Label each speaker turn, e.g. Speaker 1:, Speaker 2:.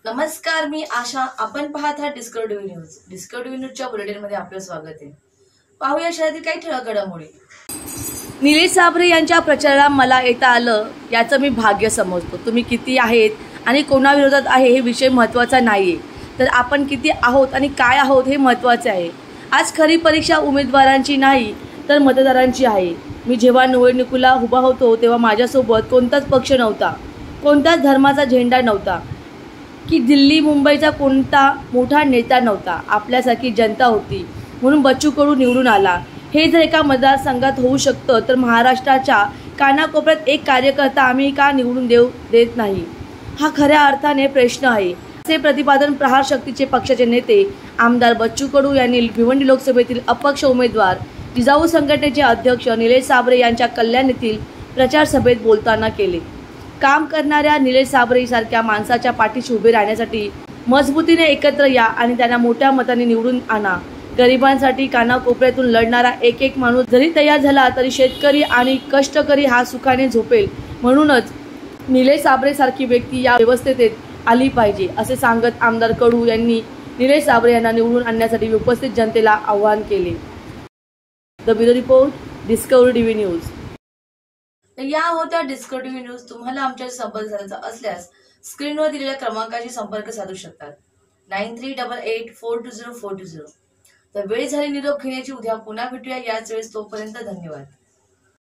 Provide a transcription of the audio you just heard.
Speaker 1: नमस्कार, मी आशा. आपण पाहत आहात डिस्कव्हरी न्यूज. डिस्कव्हरी न्यूजच्या बुलेटिनमध्ये आपलं स्वागत आहे. पाहूया शहरातील काही ठळक घडामोडी. निलेश साबरे यांच्या प्रचाराला मला येता आलं याचं मी भाग्य समजतो. तुम्ही किती आहेत आणि कोणाविरोधात आहे हे विषय महत्त्वाचा नाहीये, तर आपण किती आहोत आणि काय आहोत हे महत्त्वाचे आहे. आज खरी परीक्षा उमेदवारांची नाही तर मतदारांची आहे. मी जेव्हा निवडणुकीला उभा होतो तेव्हा माझ्यासोबत कोणताच पक्ष नव्हता, कोणताच धर्माचा झेंडा नव्हता की दिल्ली मुंबईचा कोणता मोठा नेता नव्हता. आपल्यासारखी जनता होती म्हणून बच्चू कडू निवडून आला. हे जर एका मतदारसंघात होऊ शकतं तर महाराष्ट्राच्या कानाकोपऱ्यात एक कार्यकर्ता आम्ही का निवडून देत नाही, हा खऱ्या अर्थाने प्रश्न आहे, असे प्रतिपादन प्रहार शक्तीचे पक्षाचे नेते आमदार बच्चू कडू यांनी भिवंडी लोकसभेतील अपक्ष उमेदवार जिजाऊ संघटनेचे अध्यक्ष निलेश साबरे यांच्या कल्याण येथील प्रचार सभेत बोलताना केले. काम करणाऱ्या निलेश साबरे सारख्या माणसाच्या पाठीशी उभे राहण्यासाठी मजबूतीने एकत्र या आणि त्यांना मोठ्या मताने निवडून आणा. गरिबांसाठी कानाकोपऱ्यातून लढणारा एक एक माणूस जरी तयार झाला तरी शेतकरी आणि कष्टकरी हा सुखाने झोपेल. म्हणूनच निलेश साबरे सारखी व्यक्ती या व्यवस्थेत आली पाहिजे, असे सांगत आमदार कडू यांनी निलेश साबरे यांना निवडून आणण्यासाठी उपस्थित जनतेला आवाहन केले. The bureau report, Discovery TV news. तर या होत्या डिस्कव्हरी टीव्ही न्यूज. तुम्हाला आमच्याशी संपर्क साधायचा असल्यास स्क्रीनवर दिलेल्या क्रमांकाशी संपर्क साधू शकतात. 9388420420. तर वेळ झाली निरोप घेण्याची. उद्या पुन्हा भेटूया याच वेळेस. तोपर्यंत धन्यवाद.